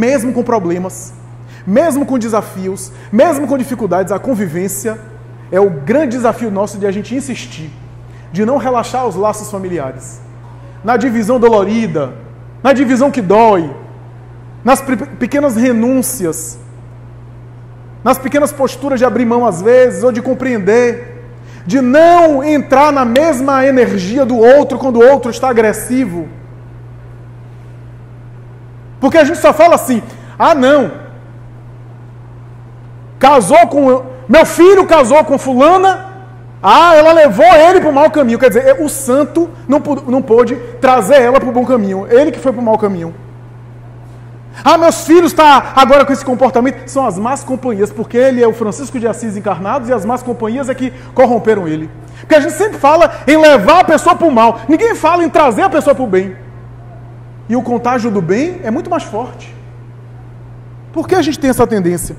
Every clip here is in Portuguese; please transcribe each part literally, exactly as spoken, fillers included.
mesmo com problemas, mesmo com desafios, mesmo com dificuldades, a convivência é o grande desafio nosso de a gente insistir, de não relaxar os laços familiares. Na divisão dolorida, na divisão que dói, nas pequenas renúncias, nas pequenas posturas de abrir mão às vezes, ou de compreender, de não entrar na mesma energia do outro quando o outro está agressivo. Porque a gente só fala assim, ah não, casou com, meu filho casou com fulana, ah, ela levou ele para o mau caminho. Quer dizer, o santo não, não pôde trazer ela para o bom caminho, ele que foi para o mau caminho. Ah, meus filhos estão agora com esse comportamento. São as más companhias, porque ele é o Francisco de Assis encarnado e as más companhias é que corromperam ele. Porque a gente sempre fala em levar a pessoa para o mal, ninguém fala em trazer a pessoa para o bem. E o contágio do bem é muito mais forte. Por que a gente tem essa tendência?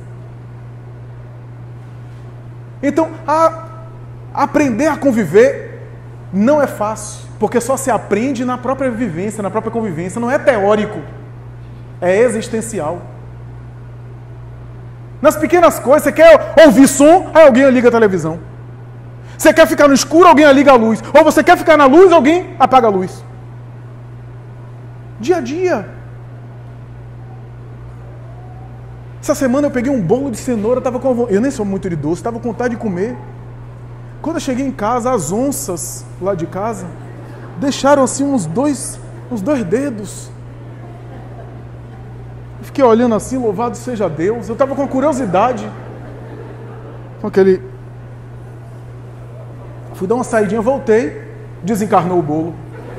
Então, a aprender a conviver não é fácil, porque só se aprende na própria vivência, na própria convivência, não é teórico, é existencial. Nas pequenas coisas, você quer ouvir som, aí alguém liga a televisão. Você quer ficar no escuro, alguém liga a luz. Ou você quer ficar na luz, alguém apaga a luz. Dia a dia. Essa semana eu peguei um bolo de cenoura, tava com... eu nem sou muito de doce, estava com vontade de comer. Quando eu cheguei em casa, as onças lá de casa deixaram assim uns dois, uns dois dedos. Eu fiquei olhando assim, louvado seja Deus. Eu estava com curiosidade. Com aquele... Fui dar uma saidinha, voltei, desencarnou o bolo.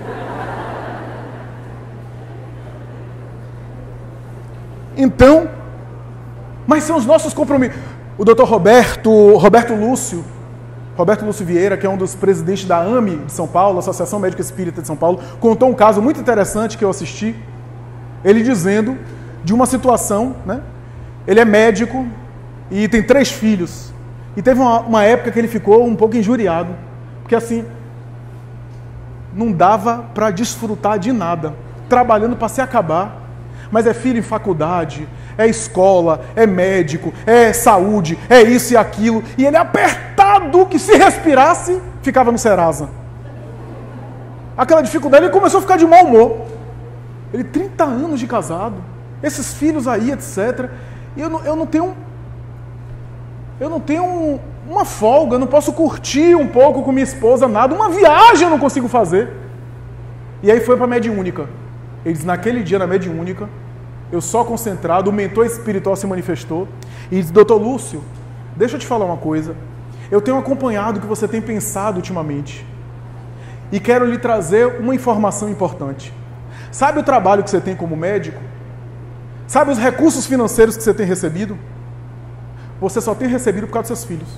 Então, mas são os nossos compromissos. O doutor Roberto, Roberto Lúcio, Roberto Lúcio Vieira, que é um dos presidentes da A M E de São Paulo, Associação Médica Espírita de São Paulo, contou um caso muito interessante que eu assisti, ele dizendo de uma situação, né? Ele é médico e tem três filhos. E teve uma, uma época que ele ficou um pouco injuriado, porque assim, não dava para desfrutar de nada, trabalhando para se acabar. Mas é filho em faculdade, é escola, é médico, é saúde, é isso e aquilo. E ele apertado, que se respirasse, ficava no Serasa. Aquela dificuldade, ele começou a ficar de mau humor. Ele, trinta anos de casado, esses filhos aí, etcétera. E eu não, eu não tenho, eu não tenho uma folga, eu não posso curtir um pouco com minha esposa, nada. Uma viagem eu não consigo fazer. E aí foi para a mediúnica. Ele diz, naquele dia na mediúnica, eu só concentrado, o mentor espiritual se manifestou e diz, doutor Lúcio, deixa eu te falar uma coisa. Eu tenho acompanhado o que você tem pensado ultimamente e quero lhe trazer uma informação importante. Sabe o trabalho que você tem como médico? Sabe os recursos financeiros que você tem recebido? Você só tem recebido por causa dos seus filhos.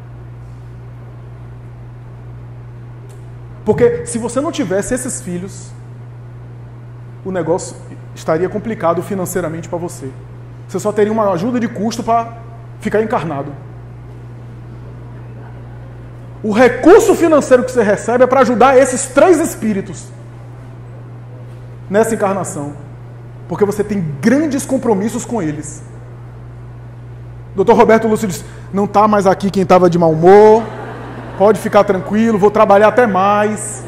Porque se você não tivesse esses filhos, o negócio estaria complicado financeiramente para você. Você só teria uma ajuda de custo para ficar encarnado. O recurso financeiro que você recebe é para ajudar esses três espíritos nessa encarnação. Porque você tem grandes compromissos com eles. doutor Roberto Lúcio disse, não está mais aqui quem estava de mau humor, pode ficar tranquilo, vou trabalhar até mais.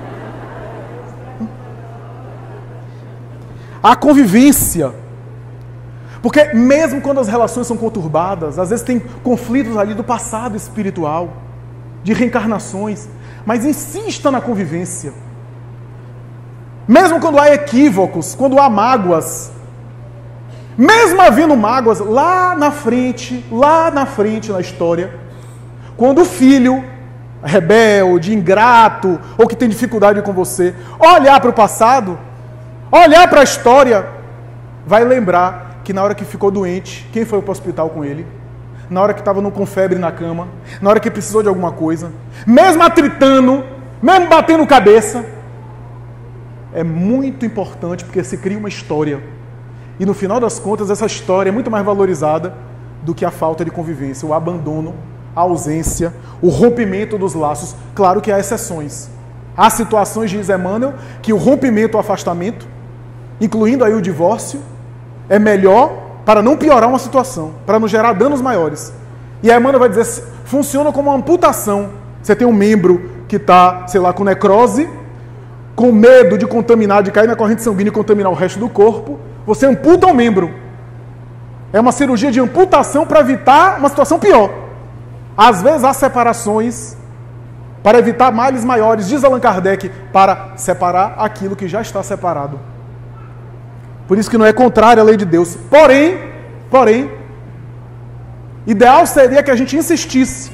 A convivência. Porque mesmo quando as relações são conturbadas, às vezes tem conflitos ali do passado espiritual, de reencarnações, mas insista na convivência. Mesmo quando há equívocos, quando há mágoas, mesmo havendo mágoas, lá na frente, lá na frente na história, quando o filho rebelde, ingrato, ou que tem dificuldade com você, olhar para o passado, olhar para a história, vai lembrar que na hora que ficou doente, quem foi para o hospital com ele? Na hora que estava com febre na cama, na hora que precisou de alguma coisa, mesmo atritando, mesmo batendo cabeça, é muito importante porque se cria uma história. E no final das contas, essa história é muito mais valorizada do que a falta de convivência, o abandono, a ausência, o rompimento dos laços. Claro que há exceções. Há situações, diz Emmanuel, que o rompimento, o afastamento, incluindo aí o divórcio, é melhor para não piorar uma situação, para não gerar danos maiores. E a Emmanuel vai dizer, funciona como uma amputação. Você tem um membro que está, sei lá, com necrose, com medo de contaminar, de cair na corrente sanguínea e contaminar o resto do corpo, você amputa o membro. É uma cirurgia de amputação para evitar uma situação pior. Às vezes há separações para evitar males maiores, diz Allan Kardec, para separar aquilo que já está separado. Por isso que não é contrário à lei de Deus. Porém, porém, ideal seria que a gente insistisse,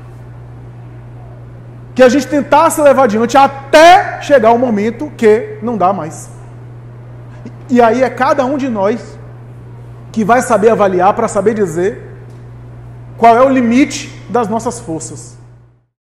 que a gente tentasse levar adiante até chegar o momento que não dá mais. E aí é cada um de nós que vai saber avaliar para saber dizer qual é o limite das nossas forças.